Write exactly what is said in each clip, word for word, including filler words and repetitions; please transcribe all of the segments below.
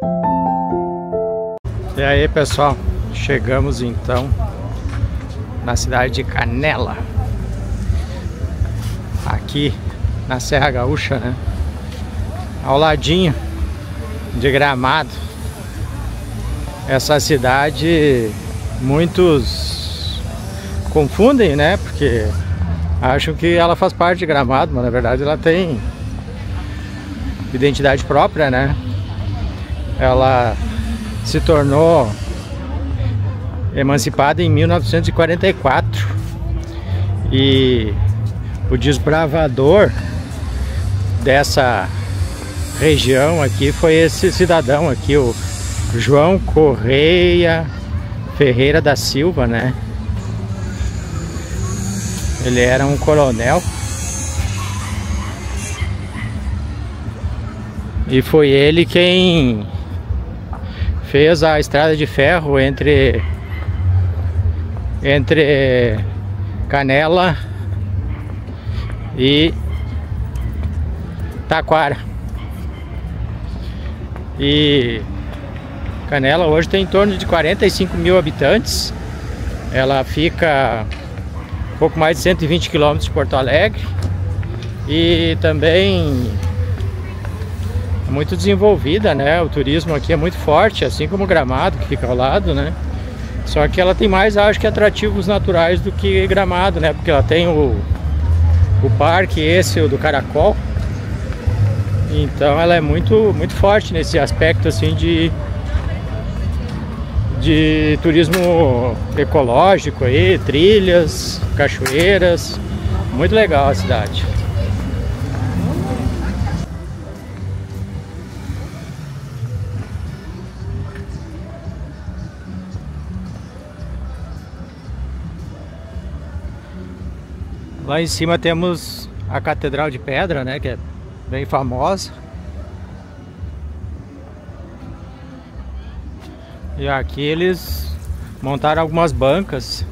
E aí, pessoal, chegamos então na cidade de Canela, aqui na Serra Gaúcha, né? Ao ladinho de Gramado. Essa cidade muitos confundem, né? Porque acham que ela faz parte de Gramado, mas na verdade ela tem identidade própria, né? Ela se tornou emancipada em mil novecentos e quarenta e quatro e o desbravador dessa região aqui foi esse cidadão aqui, o João Correia Ferreira da Silva, né? Ele era um coronel e foi ele quem fez a estrada de ferro entre entre Canela e Taquara. E Canela hoje tem em torno de quarenta e cinco mil habitantes. Ela fica um pouco mais de cento e vinte quilômetros de Porto Alegre e também é muito desenvolvida, né? O turismo aqui é muito forte, assim como Gramado, que fica ao lado, né? Só que ela tem mais, acho que, atrativos naturais do que Gramado, né? Porque ela tem o, o parque esse, o do Caracol. Então ela é muito, muito forte nesse aspecto, assim, de, de turismo ecológico aí, trilhas, cachoeiras. Muito legal a cidade. Lá em cima temos a Catedral de Pedra, né, que é bem famosa. E aqui eles montaram algumas bancas.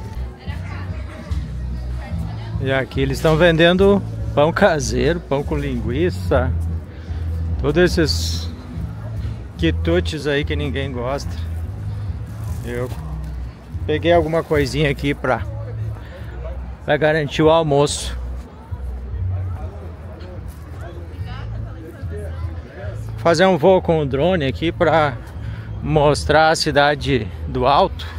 E aqui eles estão vendendo pão caseiro, pão com linguiça, todos esses quitutes aí que ninguém gosta. Eu peguei alguma coisinha aqui pra Vai garantir o almoço. Vou fazer um voo com o drone aqui para mostrar a cidade do alto.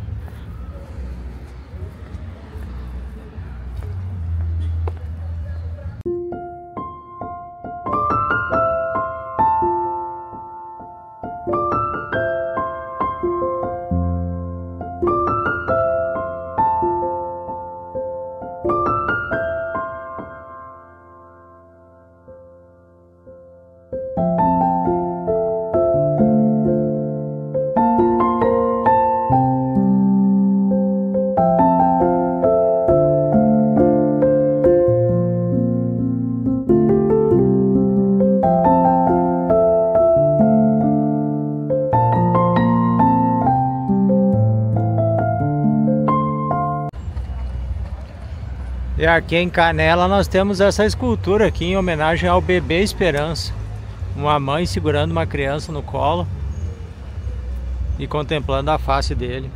E aqui em Canela nós temos essa escultura aqui em homenagem ao bebê Esperança. Uma mãe segurando uma criança no colo e contemplando a face dele.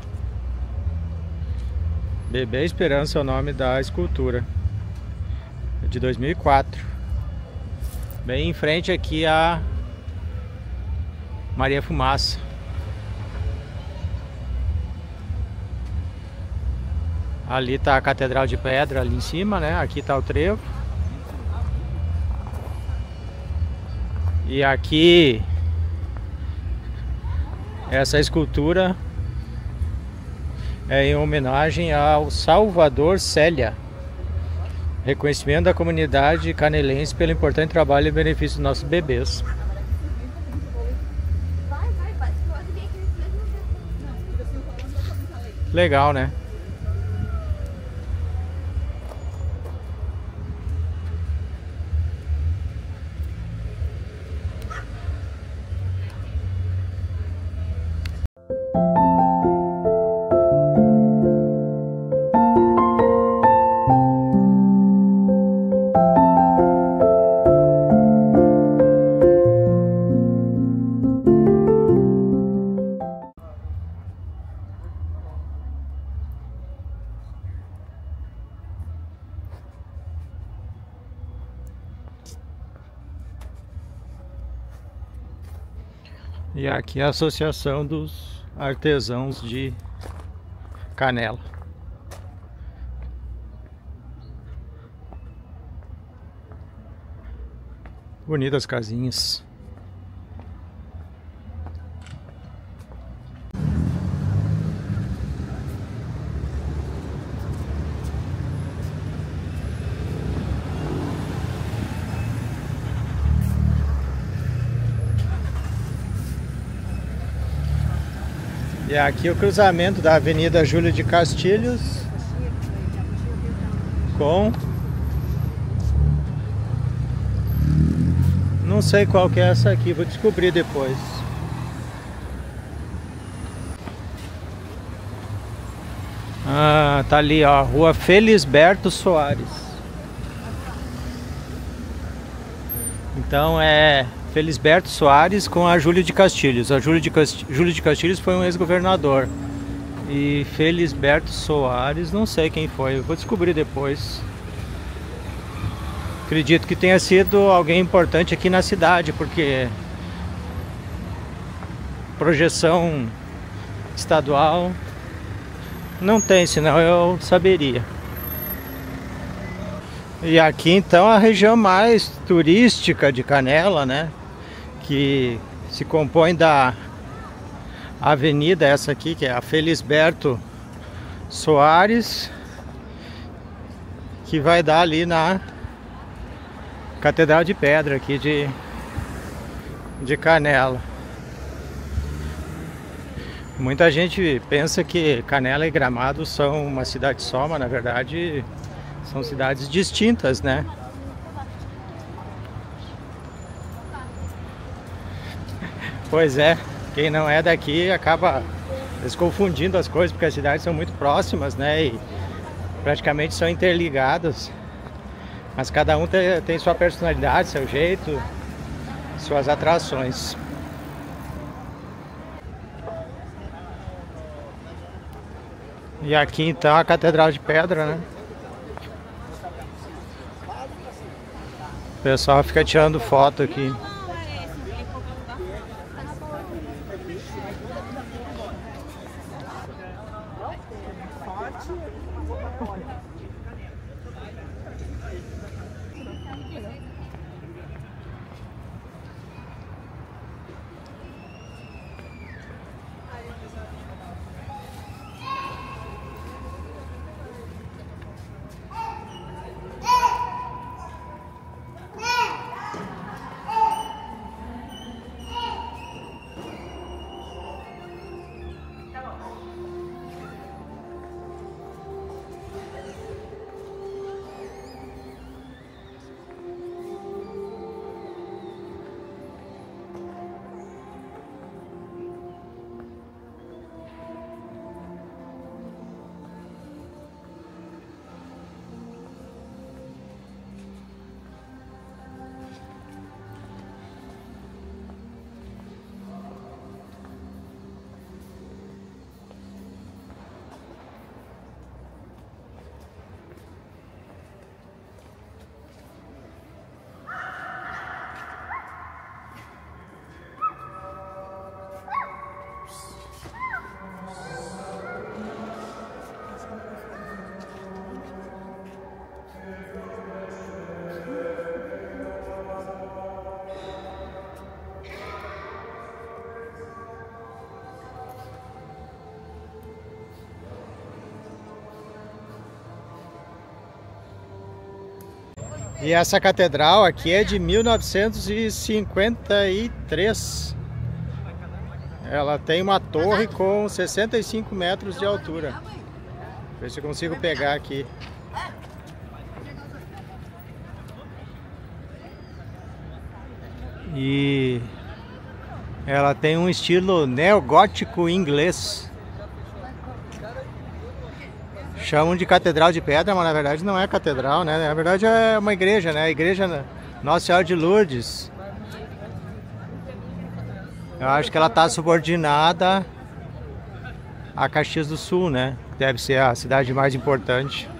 Bebê Esperança é o nome da escultura. É de dois mil e quatro. Bem em frente aqui a Maria Fumaça. Ali tá a Catedral de Pedra ali em cima, né? Aqui tá o trevo. E aqui essa escultura é em homenagem ao Salvador Célia. Reconhecimento da comunidade canelense pelo importante trabalho e benefício dos nossos bebês. Legal, né? E aqui é a Associação dos Artesãos de Canela. Bonitas casinhas. E aqui o cruzamento da Avenida Júlio de Castilhos com... não sei qual que é essa aqui, vou descobrir depois. Ah, tá ali, ó, Rua Felisberto Soares. Então é Felisberto Soares com a Júlio de Castilhos. A Júlio de, Cast... Júlio de Castilhos foi um ex-governador. E Felisberto Soares, não sei quem foi, vou descobrir depois. Acredito que tenha sido alguém importante aqui na cidade, porque projeção estadual não tem, senão eu saberia. E aqui então a região mais turística de Canela, né? Que se compõe da avenida essa aqui, que é a Felisberto Soares, que vai dar ali na Catedral de Pedra aqui de, de Canela. Muita gente pensa que Canela e Gramado são uma cidade só, mas na verdade são cidades distintas, né? Pois é, quem não é daqui acaba desconfundindo as coisas, porque as cidades são muito próximas, né? E praticamente são interligadas. Mas cada um tem, tem sua personalidade, seu jeito, suas atrações. E aqui então a Catedral de Pedra, né? O pessoal fica tirando foto aqui. E essa catedral aqui é de mil novecentos e cinquenta e três. Ela tem uma torre com sessenta e cinco metros de altura. Ver se eu consigo pegar aqui. E ela tem um estilo neogótico inglês. Chamam de Catedral de Pedra, mas na verdade não é catedral, né? Na verdade é uma igreja, né? A igreja Nossa Senhora de Lourdes. Eu acho que ela está subordinada a Caxias do Sul, né? Deve ser a cidade mais importante.